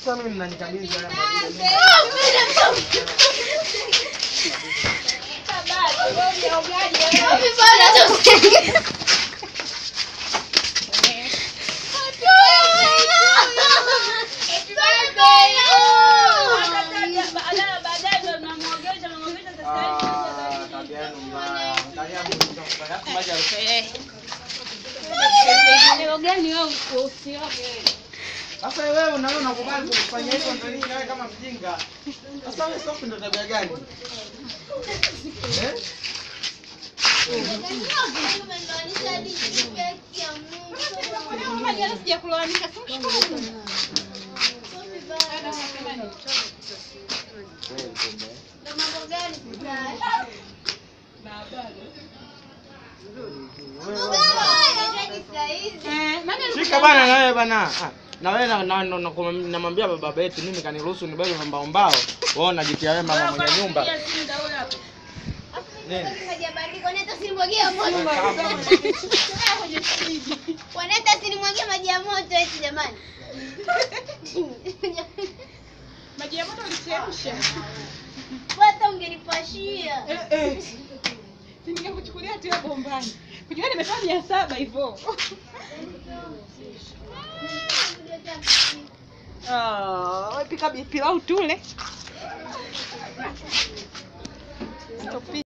Sasa mimi mnanikabidhi hapa. Sasa wewe unaona unakubali kufanya hivyo ndio nini wewe kama mjinga? Sasa wewe sio ndo tabia gani? Shika bana na wewe bana. Na wewe namwambia baba yetu mimi kaniruhusu nibebe mbao mbao. Wewe unajitia wewe mama mwenye nyumba. Waneta sinimwagia moto. Waneta sinimwagia maji ya moto eti jamani. Maji ya moto ulichemsha. Hata ungenipashia. Ningekuchukulia tu bombani. Kujua nimefanya 700 hivyo. Pika pilau tule.